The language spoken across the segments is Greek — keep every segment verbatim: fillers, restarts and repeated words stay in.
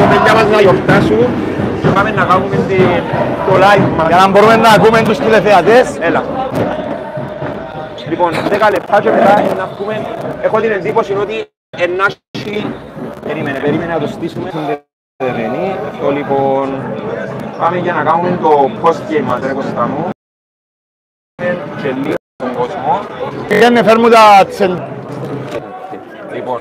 κοπέλια μας να γιορτάσουν και πάμε να κάνουμε το live μας. Για να μπορούμε να ακούμε τους τηλεθεατές. Έλα. Λοιπόν, δέκα λεπτά και μετά να πούμε, έχω την εντύπωση ότι ενάχει... Περίμενε, περίμενε να το στήσουμε. Συνδεδεμένη. Αυτό λοιπόν, πάμε για να κάνουμε το post-game μας, ρε Κώστα μου. Και λίγο στον κόσμο. Για να φέρουμε τα τσεν... Λοιπόν,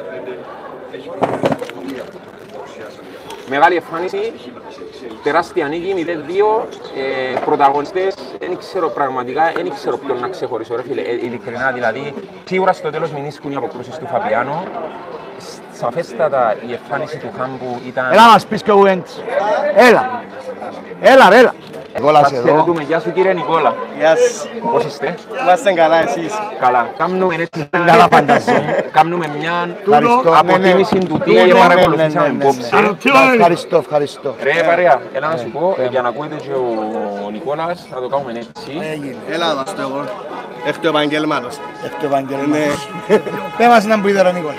μεγάλη εμφάνιση, τεράστια νίκη, μηδέν δύο, ε, πρωταγωνιστές, δεν ξέρω πραγματικά, δεν ξέρω ποιον να ξεχωρίσω ρε φίλε, ε, ειλικρινά δηλαδή, σίγουρα στο τέλος μην ίσκουν οι αποκρούσεις του Φαπιάνο, σαφέστατα η εμφάνιση του Χάμπου ήταν... Έλα μας πεις και ο Έντς. Έλα. Έλα ρε, έλα. Νικόλας Σας εδώ. χαιρετούμε, γεια σου κύριε Νικόλα. Γεια σας. Πώς είστε? Είμαστε καλά εσείς. Καλά. Κάμνουμε έτσι, Καλά φανταζόμαι. κάμνουμε μια Ευχαριστώ. αποτίμηση του τι παρακολουθήσαμε υπόψη. Ευχαριστώ, ευχαριστώ. Ρε παρέα, έλα να σου πω, για να ακούετε και ο Νικόλας, θα το κάνουμε έτσι. Έλα να το εγώ. Εκ του επαγγέλματος. Εκ του επαγγέλματος. Πες μας να μπείτε ρε Νικόλα.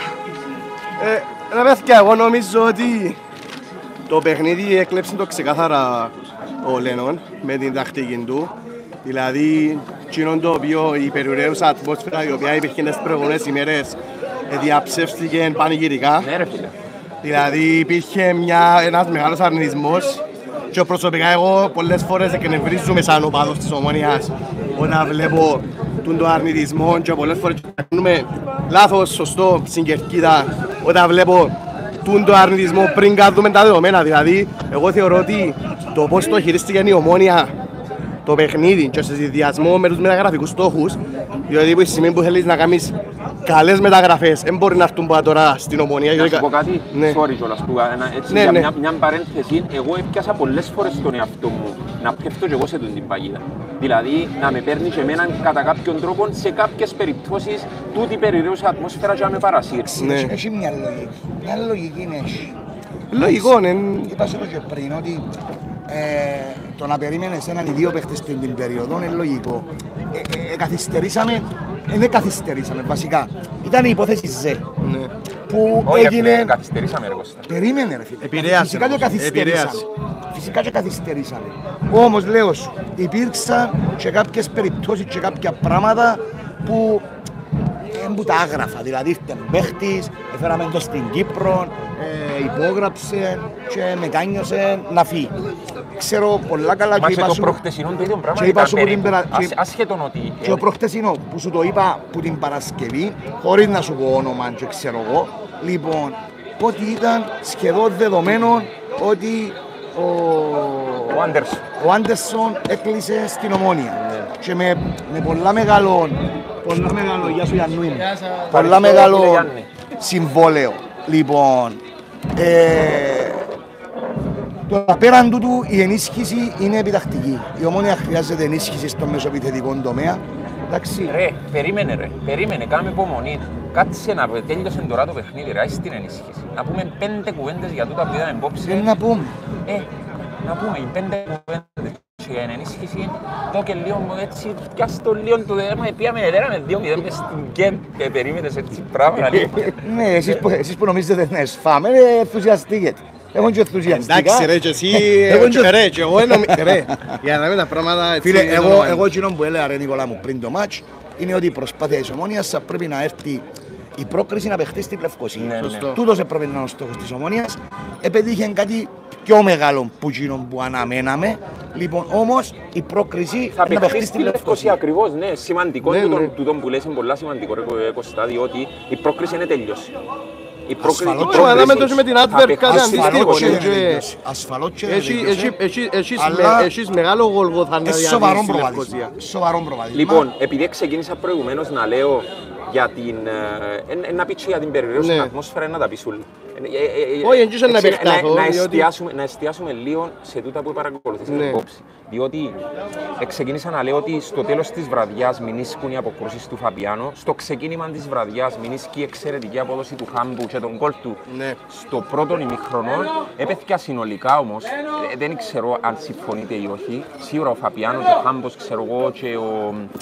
Ρε παιδιά, εγώ νομίζω ότι το παιχνίδι έκλεψε το ξεκάθαρα ο Λένον με την τακτική του. Δηλαδή, εκείνο το οποίο η περιουραίουσα ατμόσφαιρα η οποία υπήρχε τις προηγούμενες ημέρες διαψεύστηκε πανηγυρικά. Ναι ρε φίλε. Δηλαδή υπήρχε μια, ένας μεγάλος αρνητισμός και προσωπικά εγώ πολλές φορές εκνευρίζομαι σαν οπαδός της Ομόνοιας όταν βλέπω τον αρνητισμό και πολλές φορές κάνουμε λάθος, σωστό, στην κερκίδα όταν βλέπω τον αρνητισμό πριν κάνουμε τα δεδομένα. Δηλαδή εγώ θεωρώ ότι το πώς το χειρίστηκε η Ομόνια το παιχνίδι και σε συνδυασμό με τους μεταγραφικούς στόχους, διότι που σημαίνει που θέλεις να κάνεις καλές μεταγραφές, δεν μπορεί να έρθουν πάρα τώρα στην Ομονία. Να σου πω κάτι, ναι. sorry κιόλας που έτσι Ναι, για ναι. μια, μια παρένθεση, εγώ έπιασα πολλές φορές τον εαυτό μου να πέφτω και εγώ σε τον την παγίδα. Δηλαδή να με παίρνει και εμένα κατά κάποιον τρόπο σε κάποιες περιπτώσεις τούτη περιραίουσα ατμόσφαιρα και να με παρασύρει. Ναι. Έχει μια λογική. Μια λογική είναι έχει. Λογικό, ναι. Είπα σε το και πριν ότι ε, το να περίμενες έναν ή δύο παίχτες στην την περίοδο είναι λογικό. Ε, ε, ε, καθυστερήσαμε, ε, δεν καθυστερήσαμε βασικά. Ήταν η υπόθεση Ζε. Ναι. Που Όχι, έγινε... καθυστερήσαμε ρε Κώστα. Περίμενε ρε φίλε. Επηρέασε Φυσικά και όμως. καθυστερήσαμε. Επηρέασε. Φυσικά και καθυστερήσαμε. Όμως λέω σου, υπήρξαν και κάποιες περιπτώσεις και κάποια πράγματα που δεν που τα άγραφα. Δηλαδή ήρθε παίχτης, έφεραμε το στην Κύπρο, ε, υπόγραψε και μετάνιωσε να φύγει. Ξέρω πολλά καλά Μα και και είπα το σου... προχτεσινό το ίδιο πράγμα και είπα ήταν σου που την περίπου. περα- Ασ- Ασχέτον ότι... Και ο προχτεσινό που σου το είπα που την Παρασκευή, χωρίς να σου πω όνομα και ξέρω εγώ, λοιπόν, ότι ήταν σχεδόν δεδομένο ότι ο, Ο Άντερσον. ο Άντερσον έκλεισε στην Ομόνια. Και με, με πολλά μεγάλο, πολλά μεγάλο, γεια σου Γιάννου μου, πολλά μεγάλο κύριε Γιάννη. συμβόλαιο. Λοιπόν, ε, τώρα πέραν τούτου η ενίσχυση είναι επιτακτική. Η Ομόνια χρειάζεται ενίσχυση στο μεσοεπιθετικό τομέα. Εντάξει. Ρε, περίμενε ρε, περίμενε, κάμε υπομονή. Κάτσε να τέλειωσε τώρα το παιχνίδι, ρε, άσε την ενίσχυση. Να πούμε πέντε κουβέντες για τούτα που είδαμε υπόψη. Δεν να πούμε. Ε, να πούμε οι πέντε κουβέντες για την ενίσχυση. Το και λίγο έτσι, πιάσ' το λίγο του δέρμα, πήγαμε δέραμε δύο μηδέν μες στην Γκέντ και περίμενες έτσι πράγμα. Ναι, εσείς που, εσείς που νομίζετε να σφάμε, ε, ενθουσιαστήκετε. Εγώ και ενθουσιαστικά. Εντάξει ρε και εσύ, Εγώ και- ρε και εγώ εννοώ, ρε, για να μην τα πράγματα έτσι. Φίλε, είναι εγώ, normal. εγώ εκείνο που έλεγα ρε Νικόλα μου πριν το μάτς είναι ότι η προσπάθεια της Ομόνοιας θα πρέπει να έρθει η πρόκριση να παιχτεί στην Λευκοσία. Ναι, ναι. Σωστό. Τούτος έπρεπε να είναι ο στόχος της Ομόνοιας. Επέτυχε κάτι πιο μεγάλο που εκείνο που αναμέναμε. Λοιπόν, όμως η πρόκριση Θα είναι να παιχτεί παιχτεί στη στην Λευκοσία Λευκοσία. ακριβώς, ναι, σημαντικό Ναι, τούτο- ναι. τούτο που λες είναι πολλά σημαντικό ρε Κωστά, διότι η πρόκριση είναι τελειώση. Η πρόκριση, Ασφαλώς. η Όχι, πρόκριση αλλά με το- με την θα Adverb παιχτεί κάτι στη αντίστοιχο, Ασφαλώς και Λευκοσία. δεν και- τελειώσει. Ασφαλώς και δεν Έχει- τελειώσει. έχει- έχει- έχεις Αλλά- με- έχεις μεγάλο γολγοθά να Ε, διαδείξεις σοβαρό στη προβάδισμα. Λευκοσία. Σοβαρό προβάδισμα. Λοιπόν, επειδή ξεκίνησα προηγουμένως να λέω για την... ε, εν- εν να πείτσω για την περιραίωση Ναι. ατμόσφαιρα να τα πει σου. Όχι, εν τζούσαι να επεκταθώ, να, διότι- εστιάσουμε, να εστιάσουμε λίγο σε τούτα που παρακολουθήσαμε Ναι. υπόψη. Διότι ε, ξεκίνησα να λέω ότι στο τέλος της βραδιάς μην ίσκουν οι αποκρούσεις του Φαπιάνο, στο ξεκίνημα της βραδιάς μην ίσκει η εξαιρετική απόδοση του Χάμπου και τον γκολ του Ναι. στο πρώτο ημιχρονό. Έπαιχε συνολικά όμως, ε, δεν ξέρω αν συμφωνείτε ή όχι, σίγουρα ο Φαπιάνο και ο Χάμπος ξέρω εγώ και ο...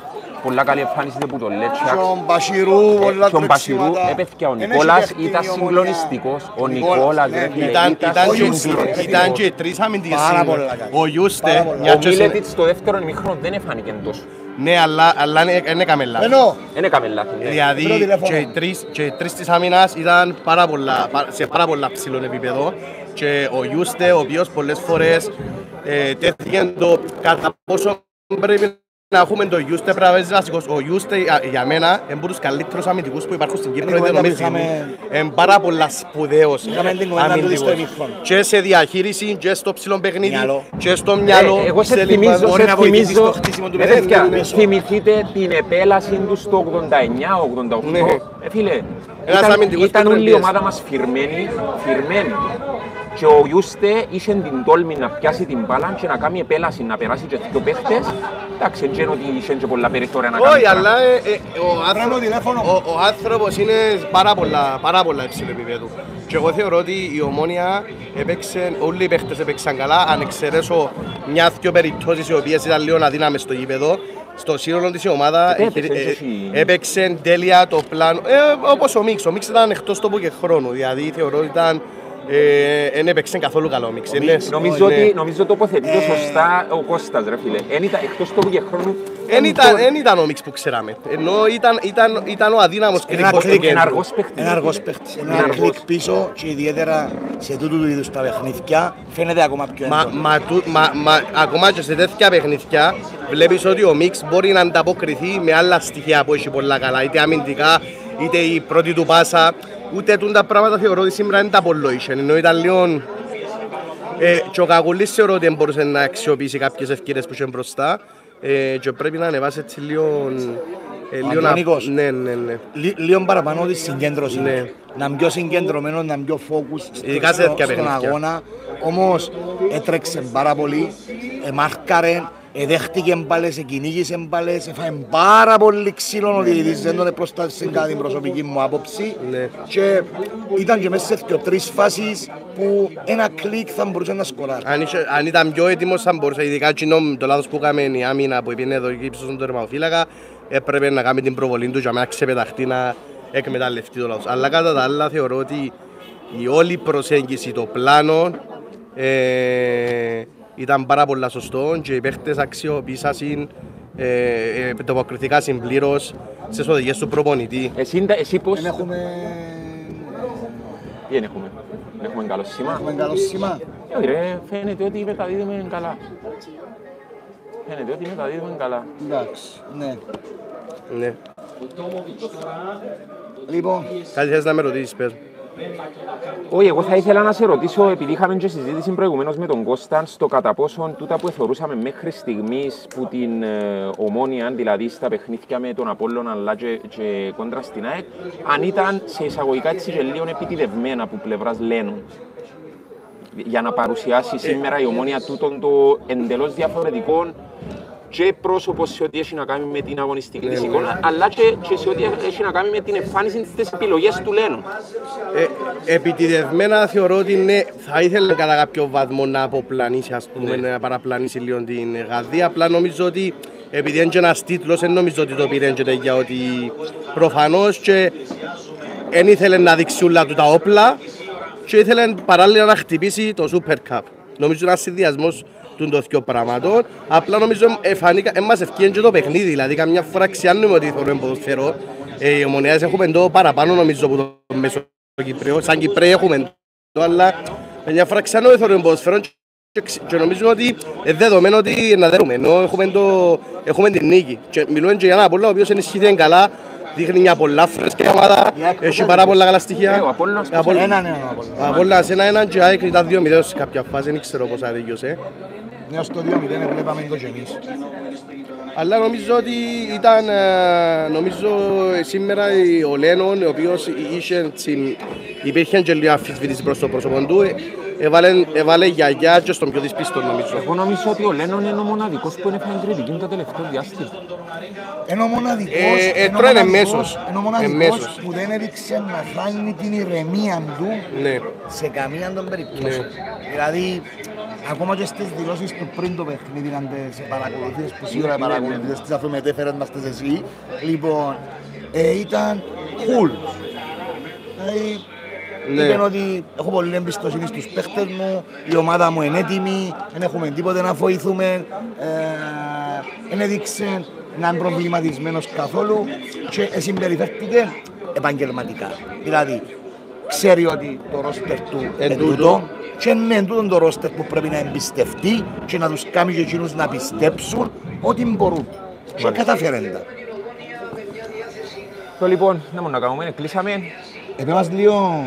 πολλά καλή εμφάνιση από τον Λέτσακ. Τον Μπασιρού, πολλά Τον Μπασιρού, έπαιχε ο Νικόλας, ήταν συγκλονιστικός. Ο Νικόλας, ρε φίλε, ήταν και τρεις αμυντικές. Ο Ιούστε, ο Μίλετιτς στο δεύτερο ημίχρονο δεν εφάνηκε τόσο. ναι, αλλά δεν έκαμε λάθος. Δεν έκαμε λάθος. Δηλαδή και τρεις της άμυνας ήταν σε πάρα πολλά ψηλό επίπεδο και ο Ιούστε, ο οποίος πολλές φορές τέθηκε το κατά πόσο πρέπει να έχουμε το Ιούστε πρέπει να παίζει βασικός. Ο Ιούστε για μένα είναι από τους καλύτερους αμυντικούς που υπάρχουν στην Κύπρο. Είναι πάρα πολλά σπουδαίος αμυντικός. Και σε διαχείριση, και στο ψηλό παιχνίδι, και στο μυαλό. Εγώ σε θυμίζω, σε θυμίζω, θυμηθείτε την επέλαση του στο ογδόντα εννιά ογδόντα οκτώ. Φίλε, ήταν όλη η ομάδα μας φυρμένη, φυρμένη. Και ο Ιούστε είχε την τόλμη να πιάσει την μπάλα και να κάνει επέλαση, να περάσει και δύο παίχτες. Εντάξει, δεν ότι είχε και πολλά περιθώρια να κάνει. Όχι, αλλά ο άνθρωπος είναι πάρα πολλά υψηλό επίπεδο. Και εγώ θεωρώ ότι η Ομόνοια έπαιξε, όλοι οι παίχτες έπαιξαν καλά, αν εξαιρέσω μια-δυο περιπτώσεις οι οποίες ήταν λίγο αδύναμες στο γήπεδο. Στο σύνολο της η ομάδα έπαιξε τέλεια το πλάνο, όπως ο Μίξ. Ο Μίξ ήταν εκτός τόπου και χρόνου, δηλαδή θεωρώ ότι ήταν δεν έπαιξε καθόλου καλό μίξ. Νομίζω τοποθετείται σωστά ο Κώστας, ρε φίλε. Εκτός τόπου και χρόνου. Δεν ήταν ο μίξ που ξέραμε. Ενώ ήταν ο αδύναμος κρυφός του κέντρου. Ένα αργός παίχτης. Ένα αργός παίχτης. Ένα κλικ πίσω και ιδιαίτερα σε τούτου του είδους τα παιχνίδια φαίνεται ακόμα πιο έντονο. Ακόμα και σε τέτοια παιχνίδια βλέπεις ότι ο μίξ μπορεί να ανταποκριθεί με άλλα στοιχεία που έχει πολλά καλά. Είτε αμυντικά, είτε η πρώτη του πάσα. Ούτε τα πράγματα θεωρώ ότι σήμερα δεν τα απολύσαν, ενώ ήταν λίγο... Και ο Κακουλής θεωρώ ότι δεν μπορούσε να αξιοποιήσει κάποιες ευκαιρίες που είχε μπροστά και πρέπει να ανεβάσει έτσι λίγο... Ο Αντώνικος, ναι, ναι, ναι. λίγο παραπάνω της συγκέντρωσης, να είναι πιο συγκεντρωμένο, να είναι πιο focus στον αγώνα. Όμως έτρεξε πάρα πολύ, μάρκαρε, εδέχτηκε μπάλες, εκυνήγησε μπάλες, έφαγε πάρα πολύ ξύλο ο διαιτητής, δεν τον προστάτησε κατά την προσωπική μου άποψη και ήταν και μέσα σε τρεις φάσεις που ένα κλικ θα μπορούσε να σκοράρει. Αν ήταν πιο έτοιμος θα μπορούσε, ειδικά το λάθος που έκαμε η άμυνα που πήγαινε εδώ και ύψος στον τερματοφύλακα, έπρεπε να κάνει την προβολή του για να ξεπεταχτεί να εκμεταλλευτεί το λάθος. Αλλά κατά τα άλλα θεωρώ ότι η όλη προσέγγιση, το πλάνο, ήταν πάρα πολλά σωστό και οι παίχτες αξιοποίησαν το αποκριθήκα συμπλήρως στις οδηγίες του προπονητή. Εσύ πώς... Δεν έχουμε... Τι δεν έχουμε. Έχουμε καλό σήμα. Έχουμε καλό σήμα. Όχι ρε, φαίνεται ότι μεταδίδουμε καλά. Φαίνεται ότι μεταδίδουμε καλά. Εντάξει, ναι. Ναι. Λοιπόν... Κάτι θες να με ρωτήσεις, πες. Όχι, εγώ θα ήθελα να σε ρωτήσω, επειδή είχαμε και συζήτηση προηγουμένως με τον Κώσταν, στο κατά πόσον τούτα που θεωρούσαμε μέχρι στιγμής που την ε, Ομόνοια, δηλαδή στα παιχνίδια με τον Απόλλωνα αλλά και, και κόντρα στην ΑΕΚ, αν ήταν σε εισαγωγικά έτσι και λίγο επιτιδευμένα από πλευράς Λένων. Για να παρουσιάσει σήμερα η Ομόνοια τούτον το εντελώς διαφορετικό και πρόσωπο σε ό,τι έχει να κάνει με την αγωνιστική της εικόνα, αλλά και, και σε ό,τι έχει να κάνει με την εμφάνιση στις επιλογές του Λένου. Ε, επιτιδευμένα θεωρώ ότι ναι, θα ήθελα κατά κάποιο βαθμό να αποπλανήσει, ας πούμε, ναι. να παραπλανήσει λίγο την Γαδία. Απλά νομίζω ότι επειδή είναι και ένας τίτλος, δεν νομίζω ότι το πήρε και τέτοια, ότι προφανώς και δεν ήθελε να δείξει όλα του τα όπλα και ήθελε παράλληλα να χτυπήσει το Super Cup. Νομίζω ένας συνδυασμός των δύο πραγμάτων. Απλά νομίζω εμάς ευκαιρία και το παιχνίδι. Δηλαδή, καμιά φορά ξιάνουμε ότι θέλουμε ποδοσφαιρό. Οι Ομονιάδες έχουμε το παραπάνω νομίζω από το μέσο Κυπρέο. Σαν Κυπρέοι έχουμε το, αλλά καμιά φορά ξιάνουμε ότι θέλουμε ποδοσφαιρό και νομίζουμε ότι είναι δεδομένο ότι να δέρουμε. Ενώ έχουμε, το, έχουμε την νίκη. Και μιλούμε και για ένα Απόλλωνα, ο οποίος ενισχύθηκε καλά. Δείχνει μια πολλά φρέσκια ομάδα, έχει πάρα πολλά καλά στοιχεία. Ο Απόλλωνας ένα-ένα και ΑΕΚ ήταν δύο μηδέν σε κάποια φάση, δεν ξέρω πώς αδίκιωσε. Ναι, στο δύο μηδέν βλέπαμε το και εμείς. Αλλά νομίζω ότι ήταν, νομίζω σήμερα ο Λένον, ο οποίος υπήρχε και λίγο αμφισβήτηση προς το πρόσωπο του, έβαλε γιαγιά και στον πιο δυσπίστο νομίζω. Εγώ νομίζω ότι ο Λένον είναι ο μοναδικός που έφερε κριτική το τελευταίο διάστημα. Είναι ο μοναδικός, ε, είναι είναι μέσος, είναι ο μοναδικός που δεν έδειξε να χάνει την ηρεμία του ναι. σε καμία των περιπτώσεων. Ναι. Δηλαδή, ακόμα και στις δηλώσεις του πριν το παιχνίδι, αν τις παρακολουθείς, που σίγουρα παρακολουθείς, τις αφού μετέφερες μας τις εσύ, λοιπόν, ε, ήταν cool. Δηλαδή, είπαν ότι έχω πολύ εμπιστοσύνη στους παίχτες μου, η ομάδα μου είναι έτοιμη, δεν έχουμε τίποτε να βοηθούμε, δεν ε, έδειξε να είναι προβληματισμένος καθόλου και συμπεριφέρθηκε επαγγελματικά. Δηλαδή, ξέρει ότι το ρόστερ του είναι τούτο και είναι τούτο το ρόστερ που πρέπει να εμπιστευτεί και να τους κάνει και εκείνους να πιστέψουν ότι μπορούν. Και καταφέρουν τα. Το λοιπόν, να μου να κάνουμε, κλείσαμε. Επέ μας λίγο...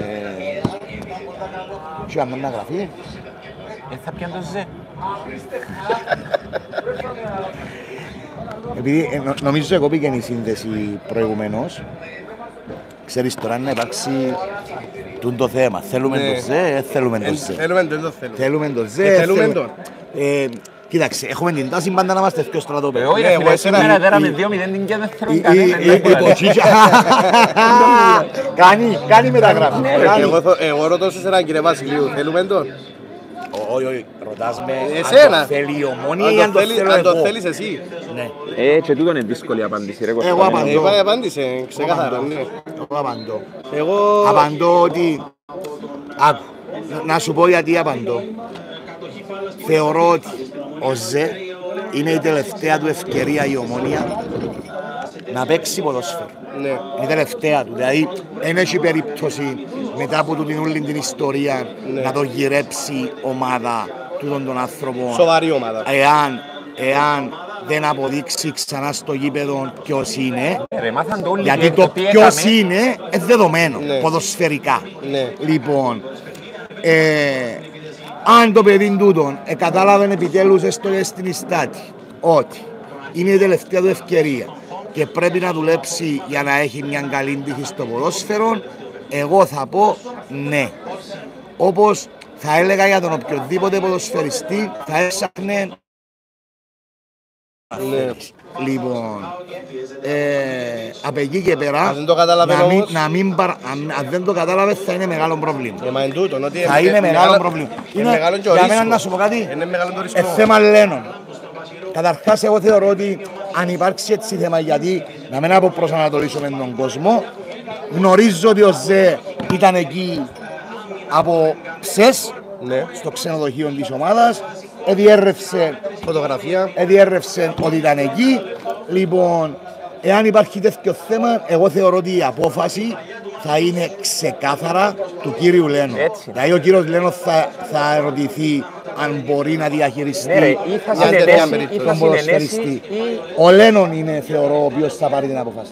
και αν να γραφεί. Ε, θα πιάνε το ζε. Επειδή ε, νο, νομίζω εγώ πήγαινε η σύνδεση προηγουμένως. Ξέρεις τώρα να υπάρξει το θέμα. Θέλουμε το ζε, θέλουμε το ζε. Θέλουμε το ζε. Θέλουμε το ζε. Θέλουμε το. Κοίταξε, έχουμε την τάση πάντα να είμαστε πιο στρατόπεδο. Όχι, ρε φίλε, σήμερα δέραμε δύο μηδέν και δεν θέλουν κανέναν. Κάνει, κάνει μεταγραφή. Εγώ ρωτώ σε έναν κύριε Βασιλείου, θέλουμε τον. Όχι, όχι, ρωτάς με εσένα. Αν το θέλει η Ομόνια ή αν το θέλω εγώ. Αν το θέλεις εσύ. Ε, και τούτο είναι δύσκολη απάντηση ρε Κώστα. Εγώ απαντώ. Εγώ απάντησε, ξεκάθαρα. Εγώ απαντώ. Εγώ... Απαντώ ότι... Άκου, να σου πω γιατί απαντώ. Θεωρώ ότι ο Ζε είναι η τελευταία του ευκαιρία η Ομόνια να παίξει ποδόσφαιρο. Ναι. Είναι η τελευταία του, δηλαδή δεν έχει περίπτωση μετά από την όλη την ιστορία ναι. να το γυρέψει ομάδα τούτων των άνθρωπων. Σοβαρή ομάδα. Εάν, εάν δεν αποδείξει ξανά στο γήπεδο ποιος είναι, ρε, το γιατί το ποιος είναι είναι δεδομένο, ναι. ποδοσφαιρικά. Ναι. Λοιπόν, ε, αν το παιδί τούτον ε, κατάλαβε επιτέλους έστω και στην Ιστάτη ότι είναι η τελευταία του ευκαιρία και πρέπει να δουλέψει για να έχει μια καλή τύχη στο ποδόσφαιρο, εγώ θα πω ναι. Όπως θα έλεγα για τον οποιοδήποτε ποδοσφαιριστή θα έσαχνε. Ναι. Λοιπόν, ε, από εκεί και πέρα, αν δεν το κατάλαβε να μην, όμως, να μην παρα, αν, αν δεν το κατάλαβε θα είναι μεγάλο πρόβλημα. Ε, μα είναι τούτο, ότι θα είναι, είναι μεγάλο μεγάλο πρόβλημα. Είναι, είναι μεγάλο και ο για ρίσκο. μένα να σου πω κάτι, είναι μεγάλο το ρίσκο. Ε, θέμα λένων. Καταρχάς εγώ θεωρώ ότι αν υπάρξει έτσι θέμα, γιατί να μην αποπροσανατολίσουμε τον κόσμο, γνωρίζω ότι ο Ζε ήταν εκεί από ψες, ναι. στο ξενοδοχείο της ομάδας, εδιέρρευσε φωτογραφία, εδιέρρευσε ότι ήταν εκεί. Λοιπόν, εάν υπάρχει τέτοιο θέμα, εγώ θεωρώ ότι η απόφαση θα είναι ξεκάθαρα του κύριου Λένο. Δηλαδή ο κύριος Λένο θα, θα ερωτηθεί αν μπορεί να διαχειριστεί ναι, ρε, ή θα συνενέσει, ή θα συνενέσει, ή... Ο Λένον είναι, θεωρώ, ο οποίος θα πάρει την απόφαση.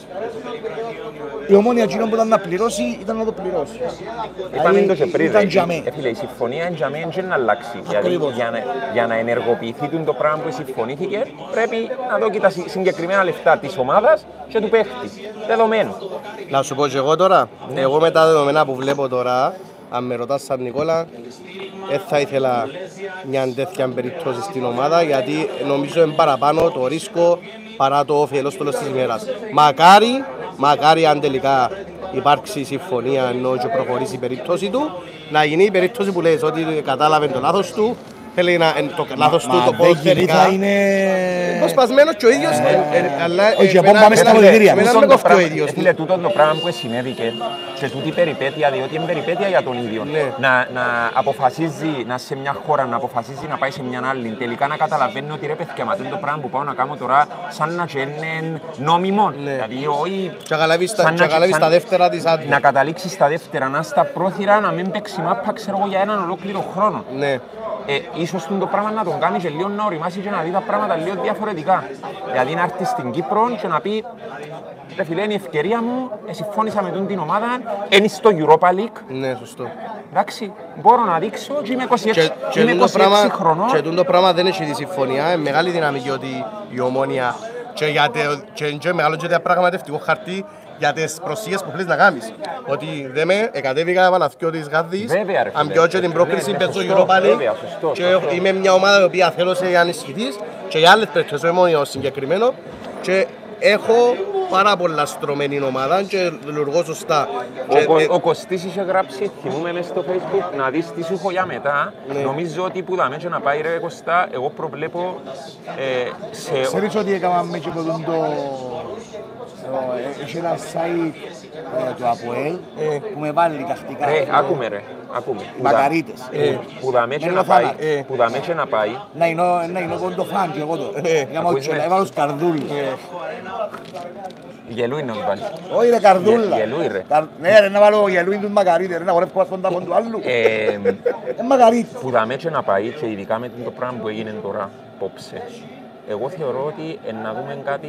Η Ομόνια εκείνο που ήταν να πληρώσει ήταν να το πληρώσει. Είπαμε το και πριν, φίλε, η συμφωνία είναι τζαμέ και να αλλάξει. Γιατί για να, για να ενεργοποιηθεί το πράγμα που συμφωνήθηκε πρέπει να δω και τα συγκεκριμένα λεφτά της ομάδας και του παίχτη. Δεδομένο. Να σου πω και εγώ τώρα, ναι. εγώ με τα δεδομένα που βλέπω τώρα, αν με ρωτάς σαν Νικόλα, δεν θα ήθελα μια τέτοια περίπτωση στην ομάδα, γιατί νομίζω είναι παραπάνω το ρίσκο παρά το όφελος τέλος της ημέρας. Μακάρι, μακάρι αν τελικά υπάρξει συμφωνία ενώ και προχωρήσει η περίπτωση του, να γίνει η περίπτωση που λες ότι κατάλαβε το λάθος του, θέλει να το λάθος του το ποδοσφαιρικά. Θα είναι... Προσπασμένος και ο ίδιος, αλλά όχι, από πάμε στα πολιτήρια. Εμένα με κοφτεί ο ίδιος. Φίλε, τούτο το πράγμα που συνέβηκε και τούτη περιπέτεια, διότι είναι περιπέτεια για τον ίδιο. Να αποφασίζει, να σε μια χώρα, να αποφασίζει να πάει σε μια άλλη, τελικά να καταλαβαίνει ότι ρε παιδιά, μα το πράγμα που πάω να κάνω τώρα σαν να είναι νόμιμο. Δηλαδή, όχι... Και καταλάβει στα δεύτερα της άδειας. Να καταλήξει στα δεύτερα, να στα πρόθυρα, να μην παίξει μάπα, ξέρω εγώ, για έναν ολόκληρο χρόνο. Ε, ίσως το πράγμα να τον κάνει και λίγο να οριμάσει και να δει τα πράγματα λίγο διαφορετικά. Δηλαδή να έρθει στην Κύπρο και να πει ρε φίλε, είναι η ευκαιρία μου, συμφώνησα με την ομάδα, είναι στο Europa League. Ναι, σωστό. Εντάξει, μπορώ να δείξω και είμαι είκοσι έξι, και, είμαι είκοσι έξι χρονών. Και το πράγμα δεν έχει τη συμφωνία, είναι μεγάλη δυναμική ότι η Ομόνια και, για τε, και, και μεγάλο και διαπραγματευτικό χαρτί για τις προσίες που θέλεις να κάνεις. Ότι δεν με εκατέβηκα επαναθκιό της Γάδης, αν πιω και την πρόκριση παίζω Europa League και είμαι μια ομάδα η οποία θέλω σε ανισχυτής και για άλλες περιπτώσεις, όχι μόνο συγκεκριμένο, και έχω πάρα πολλά στρωμένη ομάδα και λειτουργώ σωστά. Ο, ο, ο Κωστής είχε γράψει, θυμούμε μες στο Facebook, να δεις τι σου έχω για μετά. Ναι. Νομίζω ότι που δάμε και να πάει ρε Κωστά, εγώ προβλέπω ε, σε... Ξέρεις ότι έκαναμε και το... Έχει ένα site του ΑΠΟΕΛ που με βάλει τακτικά. Ρε, άκουμε ρε, άκουμε. Μακαρίτες. Που δάμε και να πάει, που δάμε και να πάει. Να είναι κοντό φαν και εγώ το. Να έβαλω τους καρδούλους. Γελούι να βάλει. Όχι ρε καρδούλα. Γελούι ρε. Ναι ρε να βάλω γελούι τους μακαρίτες ρε να χορεύω αυτόν τα πόντου άλλου. Είναι μακαρίτες. Που δάμε και να πάει και ειδικά με το πράγμα που έγινε τώρα, πόψε. Εγώ θεωρώ ότι να δούμε κάτι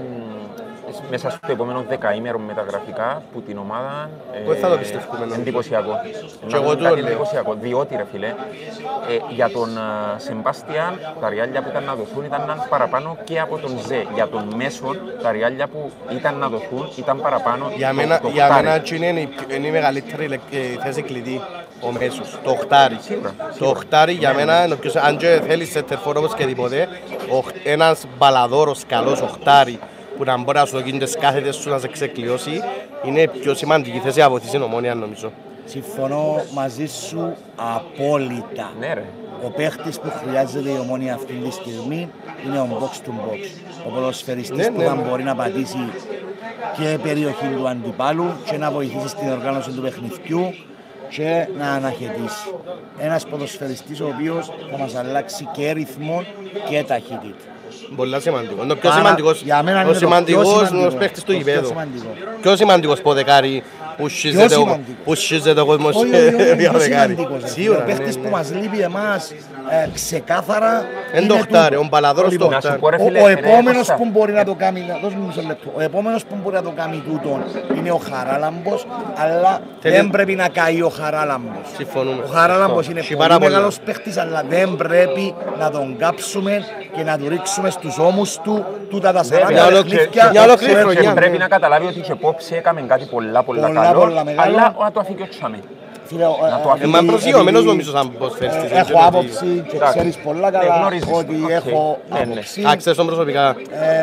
μέσα στο επόμενο δεκαήμερο μεταγραφικά που την ομάδα ε, θα το πιστεύουμε, εντυπωσιακό. Και εγώ το λέω. Εντυπωσιακό, διότι ρε φίλε, ε, για τον uh, Σεμπάστιαν τα ριάλια που ήταν να δοθούν ήταν παραπάνω και από τον Ζε. Για τον Μέσον τα ριάλια που ήταν να δοθούν ήταν παραπάνω. Για μένα, το, το για μένα είναι, είναι η μεγαλύτερη θέση κλειδί. Ο Μέσος, το οχτάρι. Σίγουρα. Το οχτάρι για μένα, αν και θέλεις σεντερφόρ όπως και τίποτε, ένας μπαλαδόρος καλός οχτάρι που να μπορεί να σου γίνει τις κάθετες σου να σε ξεκλειώσει, είναι πιο σημαντική θέση από την Ομόνια νομίζω. Συμφωνώ μαζί σου απόλυτα. Ναι, ρε. Ο παίχτης που χρειάζεται η Ομόνια αυτή τη στιγμή είναι ο box to box. Ο ποδοσφαιριστής ναι, που ναι, ναι. μπορεί να πατήσει και περιοχή του αντιπάλου και να βοηθήσει στην οργάνωση του παιχνιδιού και να αναχαιτήσει. Ένας ποδοσφαιριστής ο οποίος θα μας αλλάξει και ρυθμό και ταχύτητα. Πολύ σημαντικό. Είναι ο πιο σημαντικός, ο σημαντικός είναι ο παίκτης του γηπέδου. Πιο σημαντικός ποδεκάρι που σχίζεται ο κόσμος για δεκάρι. Ο παίκτης που μας λείπει εμάς ξεκάθαρα είναι το οχτάρι, ο μπαλαδόρος το οχτάρι. Ο επόμενος που μπορεί να το κάνει, δώσ' μου μισό λεπτό, ο επόμενος που μπορεί να το κάνει τούτον είναι ο Χαράλαμπος, αλλά δεν πρέπει να καεί ο Χαράλαμπος. Συμφωνούμε. Ο Χαράλαμπος είναι πολύ μεγάλος παίκτης, αλλά δεν πρέπει να τον κάψουμε και να του ρίξουμε στους ώμους του τούτα τα σαράντα παιχνίδια. Πρέπει να καταλάβει ότι και πόψε έκαμε κάτι πολλά πολλά καλό, αλλά να το αφήκει ο Τσάμε. Είμαι προσγειωμένος νομίζω σαν ποδοσφαιριστής. Έχω άποψη και ξέρεις πολλά καλά ότι έχω άποψη. Α, ξέρεις τον προσωπικά.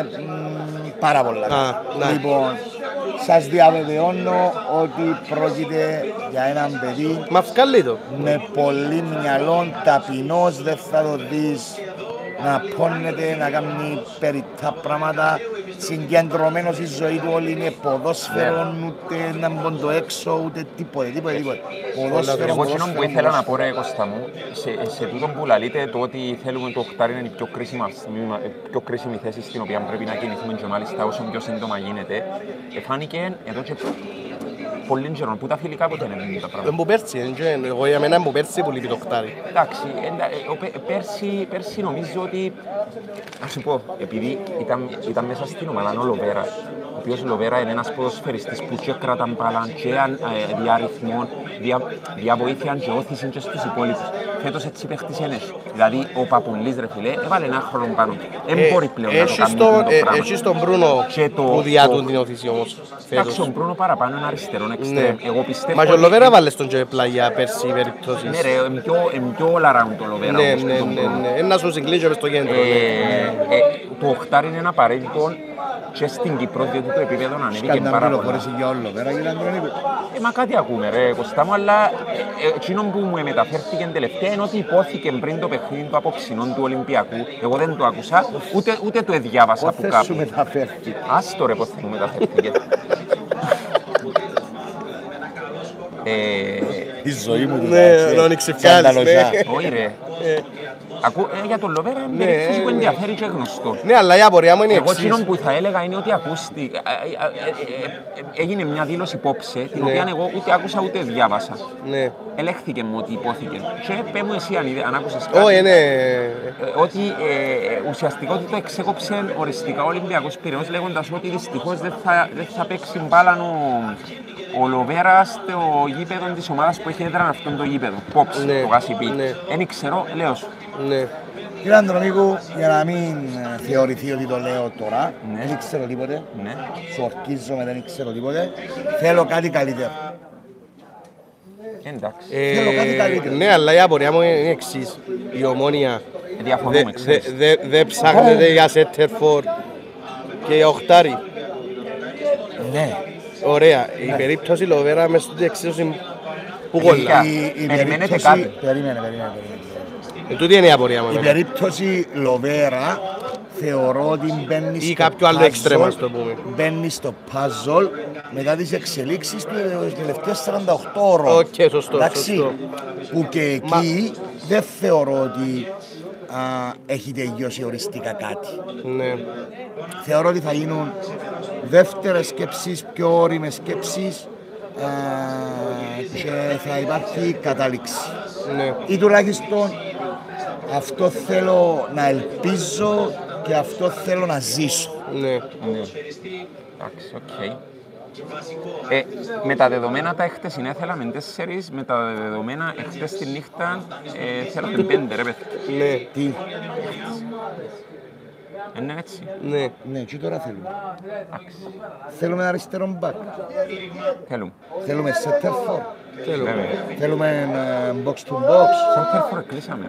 Πάρα πολλά καλά. Λοιπόν, σας διαβεβαιώνω ότι πρόκειται για έναν παιδί με πολύ μυαλό, ταπεινός, δεν θα το δεις να πόνεται, να κάνει περιττά πράγματα, συγκεντρωμένος στη ζωή του όλη είναι ποδόσφαιρο, ούτε να μπουν το έξω, ούτε τίποτε, τίποτε, τίποτε. Ποδόσφαιρο, εγώ εκείνο που ήθελα να πω ρε Κώστα μου, σε τούτον που λαλείτε το ότι θέλουμε το οχτάρι είναι η πιο πιο κρίσιμη θέση στην οποία πρέπει να κινηθούμε και μάλιστα όσο πιο σύντομα γίνεται, φάνηκε εδώ και πολύ καιρό, που τα φιλικά ποτέ είναι τα πράγματα. Εμπού πέρσι, εγώ για μένα εμπού πέρσι που λείπει το οχτάρι. Εντάξει, πέρσι νομίζω ότι, ας σου πω, επειδή ήταν μέσα στην ομάδα ο Λοβέρα, ο οποίος Λοβέρα είναι ένας ποδοσφαιριστής που και κράταν μπάλα και διαρρυθμών, διαβοήθειαν και όθησαν και στους υπόλοιπους. Φέτος έτσι παίχτης είναι. Δηλαδή ο Παπουλής ρε φίλε έβαλε ένα χρόνο πάνω του. Δεν μπορεί πλέον να το κάνει το πράγμα. Έχεις τον Μπρούνο που διάτουν την όθηση όμως. Εντάξει, ο Μπρούνο παραπάνω είναι αριστερό εξτρέμ. Εγώ πιστεύω... Μα και ο Λοβέρα βάλε στον και πλάγια πέρσι οι περιπτώσεις. Ναι ρε, είναι πιο all around το Λοβέρα. Ναι, ναι, ναι. Ένα σου συγκλίνει στο κέντρο. Το οχτάρι είναι ένα απαραίτητο και στην Κύπρο, διότι το επίπεδο ανέβηκε πάρα πολλά. Ε, μα κάτι ακούμε ρε Κωστά μου, αλλά εκείνο που μου μεταφέρθηκε τελευταία είναι ότι υπόθηκε πριν το παιχνίδι του απόψινών του Ολυμπιακού. Εγώ δεν το άκουσα, ούτε, ούτε το διάβασα από κάπου. Πώς σου μεταφέρθηκε. Ας το ρε πώς μου μεταφέρθηκε. Η ζωή μου του να ανοιξευκάλεις. Όχι ρε. Για τον Λοβέρα είναι περίπτωση που ενδιαφέρει και γνωστό. Ναι, αλλά η απορία μου είναι εγώ εκείνο που θα έλεγα είναι ότι ακούστηκε, έγινε μια δήλωση υπόψε, την οποία εγώ ούτε άκουσα ούτε διάβασα. Ελέγχθηκε μου ότι υπόθηκε. Και πέ μου εσύ αν άκουσες κάτι, ότι ουσιαστικά ότι το εξέκοψε οριστικά ο Ολυμπιακός Πειραιώς, λέγοντας ότι δυστυχώς δεν θα παίξει μπάλαν ο Λοβέρα στο γήπεδο της ομάδας που έχει έδραν αυτόν το γήπεδο. Πόψε, το Γασιπί. Δεν ξέρω, λέω σου. Κύριε Ανδρονίκου, για να μην θεωρηθεί ότι το λέω τώρα, δεν ξέρω τίποτε, σου ορκίζομαι, δεν ξέρω τίποτε, θέλω κάτι καλύτερο. Εντάξει. Θέλω κάτι καλύτερο. Ναι, αλλά η απορία μου είναι εξής. Η Ομόνια δεν ψάχνεται για σέντερφορ και για οχτάρι. Ναι. Ωραία. Η περίπτωση Λοβέρα μέσα στην εξίσωση που κολλά. Η Περιμένετε περίπτωση... κάτι. Περίμενε, περίμενε, περίμενε. Ε, τούτη είναι η απορία μου. Η περίπτωση Λοβέρα θεωρώ ότι μπαίνει Ή στο κάποιο άλλο puzzle, εξτρέμ, ας το πούμε. μπαίνει στο puzzle μετά τις εξελίξεις του τελευταίες σαράντα οκτώ ώρων. Οκ, okay, σωστό, Εντάξει, σωστό. που και εκεί Μα... δεν θεωρώ ότι α, έχει τελειώσει οριστικά κάτι. Ναι. Θεωρώ ότι θα γίνουν δεύτερες σκέψεις, πιο όριμες σκέψεις α, και θα υπάρχει κατάληξη. Ναι. Ή τουλάχιστον αυτό θέλω να ελπίζω και αυτό θέλω να ζήσω. Ναι. Εντάξει, οκ. Ε, με τα δεδομένα τα χτεσινά θέλαμε τέσσερις, με τα δεδομένα εχθές τη νύχτα ε, θέλαμε πέντε ρε παιδιά. Ναι. Τι, Είναι έτσι. Ναι. ναι, και τώρα θέλουμε. Εντάξει. Θέλουμε αριστερό μπακ. Θέλουμε. Θέλουμε center for. Θέλουμε. Βέβαια. Θέλουμε ε, box to box. Σαν φορά κλείσαμε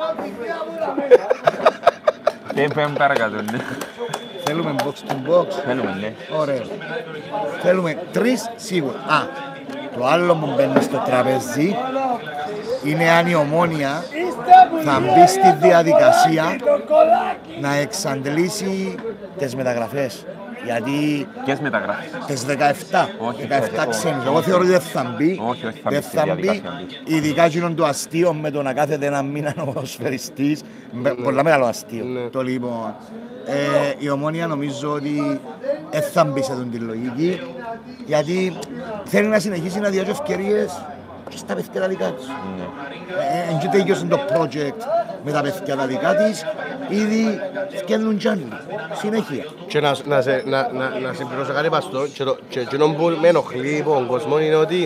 ρε. Δεν πάμε παρακάτω, ναι. Θέλουμε box to box. Θέλουμε, ναι. Ωραία. Θέλουμε τρεις σίγουρα. Α, το άλλο που μπαίνει στο τραπέζι είναι αν η Ομόνοια θα μπει στη διαδικασία να εξαντλήσει τις μεταγραφές. Γιατί Ποιες μεταγράφεις. τις δεκαεπτά, Όχι, δεκαεπτά όχι, ξένους. όχι, Εγώ όχι, θεωρώ ότι όχι. δεν θα μπει. Όχι, όχι, θα μπει Δεν στη θα μπει. διαδικασία. Ειδικά εκείνον το αστείο με το να κάθεται ένα μήνα ο ποδοσφαιριστής. Πολλά μεγάλο αστείο. Ναι. Το λοιπόν. Ε, η Ομόνοια νομίζω ότι δεν θα μπει σε αυτή τη λογική. Γιατί θέλει να συνεχίσει να διώσει ευκαιρίες και στα παιδιά τα δικά της. Εν και τέλειωσε το project με τα παιδιά τα δικά της, ήδη φτιάχνουν κι άλλοι. Συνέχεια. Και να, να, σε, να, να, να συμπληρώσω κάτι παστό, και το και, και που με ενοχλεί τον κόσμο είναι ότι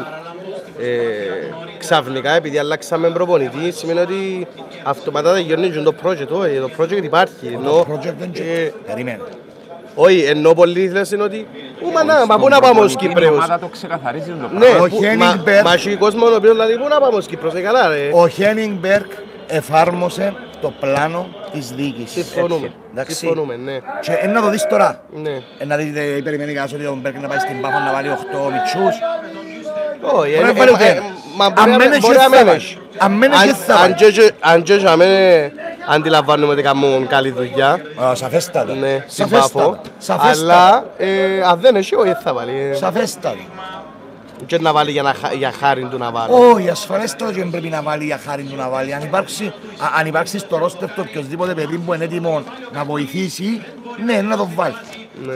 ε, ξαφνικά επειδή αλλάξαμε προπονητή σημαίνει ότι αυτόματα τελειώνει το project. Όχι, το project υπάρχει. Το project δεν ε, περιμένει. όχι, ενώ πολλοί λες είναι ότι πού μα να, μα πού να πάμε ως Η Κύπρεος. ομάδα το ξεκαθαρίζει το Ναι, πράγμα. Ο που- μα, Χένιγκμπεργκ- μα έχει κόσμο ο οποίος δηλαδή πού να πάμε ως Κύπρος, ε, καλά ρε. Ο Χένιγκμπεργκ εφάρμοσε το πλάνο της διοίκησης. Συμφωνούμε, Εντάξει. συμφωνούμε, ναι. Και ε, να το δεις τώρα. Ναι. Ε, να δείτε, περιμένει κανένας ότι ο Μπέρκ να πάει στην Πάφα να βάλει οκτώ μητσούς. Όχι, Μπορεί να ε, βάλει ε, ούτε ε, ένα. μα Αν μπορεί να- μένει μπορεί και να θα μένει. βάλει. Αν μένει Αν- και θα αν βάλει. και- και- Αν και για μένα αντιλαμβάνομαι ότι κάνουν καλή δουλειά, Α, Σαφέστατα. ναι, στην Σαφέστατα. Πάφο, Σαφέστατα. αλλά ε, αν δεν έχει, όχι, δεν θα βάλει. ε, Σαφέστατα. Και να βάλει για, να, χα- για χάρη του να βάλει. Όχι, ασφαλέστατα και δεν πρέπει να βάλει για χάρη του να βάλει. Αν υπάρξει, α, αν υπάρξει στο ρόστερ το οποιοσδήποτε παιδί που είναι έτοιμο να βοηθήσει, ναι, να το βάλει. Ναι.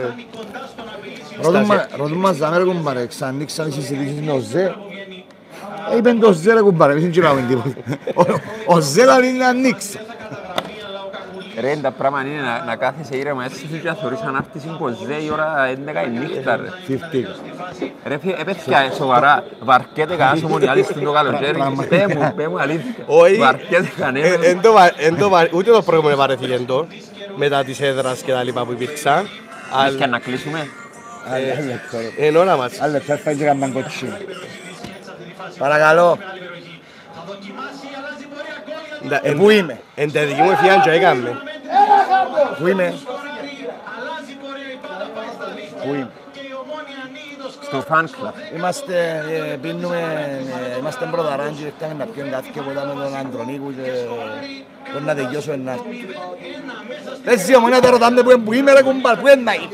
Ρωτούν μας δάμε κουμπάρε, ξανοίξαν οι συζητήσεις με ο Ζε. Ε, είπεν το Ζε ρε κουμπάρε, εμείς δεν κοιτάμε τίποτα. Ο- Ο Ζε λέει να ανοίξει. Ρε, τα πράγματα είναι να, να κάθεσαι ήρεμα έτσι σου και να θεωρείς αν άρθεις υποζέ η ώρα έντεκα η νύχτα ρε. Φιφτή. Ρε, φι- ε, παιδιά, σοβαρά, βαρκέται κανένας ομονιάδης στην το καλοκαίρι. Πέ μου, πέ μου αλήθεια. Όχι, Βαρκέται ε, κανένας. εν το βα- εν το βα- ούτε το προηγούμενο βαρέθηκε το, μετά τις έδρας και τα λοιπά που υπήρξαν. Θες και να κλείσουμε. Εν ώρα μας. Άλλε, θα φάει και καμπαν κοτσίνο. Παρακαλώ, Εντα- ε, εν- πού είμαι, Εν τα δική μου εφιάν και έκαμε. πού είμαι. Πού είμαι. Στο fan club. Είμαστε, ε, πίνουμε, ε, είμαστε μπροδαράν και φτάμε να πιούμε κάτι και ποτά με τον Αντρονίκου και πρέπει να τελειώσω ένα. Εσύ ομονία τα ρωτάμε που είναι που είμαι ρε κουμπάρ, που είναι να είμαι.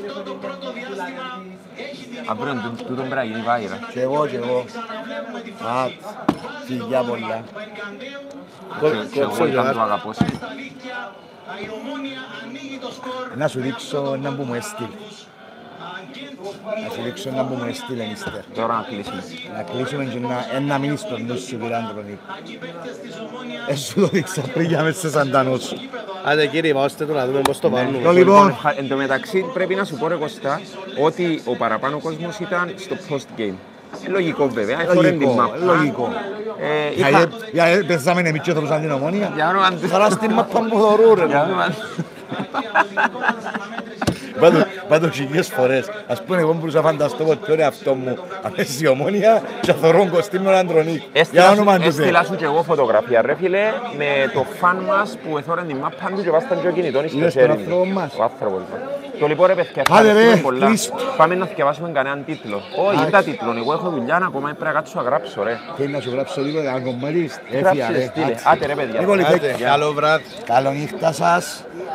Αύριο τού- τούτον πρέπει να γίνει βάιρα. Και εγώ, και εγώ. Α, φιλιά πολλά. Και εγώ ήταν το αγαπώ σε. Να σου δείξω ένα που μου έστειλε. Να σου δείξω ένα που μου έστειλε, μίστερ. Τώρα να κλείσουμε. Να κλείσουμε και να, να μείνεις στο νου σου, κύριε Αντρονίκου. Ε, σου το δείξα πριν για μέσα σε σαντανό σου. Άντε κύριε, πάστε το να δούμε πώς το Το πάρουμε. λοιπόν, ευχα- Εν τω μεταξύ πρέπει να σου πω ρε Κωστά ότι ο παραπάνω κόσμος ήταν στο post game. Ε, λογικό βέβαια, έφερε την λογικό, μάπα. λογικό. Ε, είχα- Γιατί- γιατί πέσαμε εμείς και θωρούσαν την Ομόνια. Για να Χαρά στην μάπα μου θωρούν ρε. Για να Πάντως, Πάντως χιλιές φορές. Ας πούμε, εγώ μπορούσα να φανταστώ ποτέ τον εαυτό μου αμέσως η Ομόνια και θα θωρώ Κωστήμιο Αντρονίκ. Για όνομα του Θεού. Έστειλα σου και εγώ φωτογραφία, ρε φίλε, με το φαν μας που εθώρεν την μάπα του και βάσταν και ο κινητών στο χέρι. Ο άνθρωπος μας. Το λοιπόν ρε παιδιά, ευχαριστούμε πολλά. Πάμε να θυκευάσουμε κανέναν τίτλο. Όχι, τα τίτλο, εγώ έχω δουλειά, ακόμα πρέπει να κάτσω να γράψω, ρε. Θέλει να σου γράψω λίγο, να κομμάτεις. Γράψε, στείλε. Άτε ρε παιδιά. Καλό βράδυ. Καλό νύχτα σας.